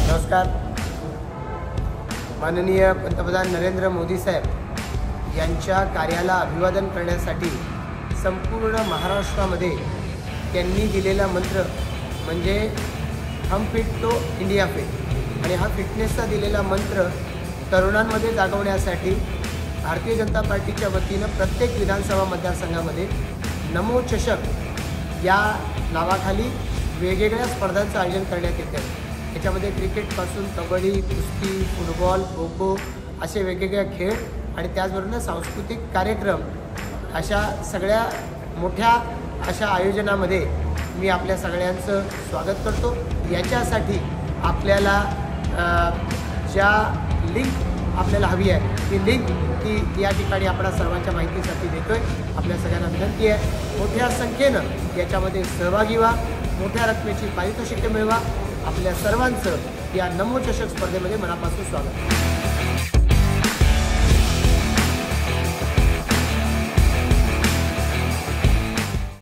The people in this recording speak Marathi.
नमस्कार. माननीय पंतप्रधान नरेंद्र मोदी साहेब यांच्या कार्याला अभिवादन करण्यासाठी संपूर्ण महाराष्ट्रामध्ये त्यांनी दिलेला मंत्र म्हणजे हम फिट तो इंडिया फिट, आणि हा फिटनेसचा दिलेला मंत्र तरुणांमध्ये जागवण्यासाठी भारतीय जनता पार्टीच्या वतीनं प्रत्येक विधानसभा मतदारसंघामध्ये नमो चषक या नावाखाली वेगवेगळ्या स्पर्धांचं आयोजन करण्यात येते. याच्यामध्ये क्रिकेटपासून कबड्डी, कुस्ती, फुटबॉल, खो खो असे वेगवेगळे खेळ आणि त्याचबरोबर सांस्कृतिक कार्यक्रम अशा सगळ्या मोठ्या अशा आयोजनामध्ये मी आपल्या सगळ्यांचं स्वागत करतो. याच्यासाठी आपल्याला ज्या लिंक आपल्याला हवी आहे ती लिंक ती या ठिकाणी आपल्या सर्वांच्या माहितीसाठी देतो आहे. आपल्या सगळ्यांना विनंती आहे, मोठ्या संख्येनं याच्यामध्ये सहभागी व्हा, मोठ्या रकमेची पारितोषिके मिळवा. आपल्या सर्वांचं या नमो चषक स्पर्धेमध्ये मनापासून स्वागत.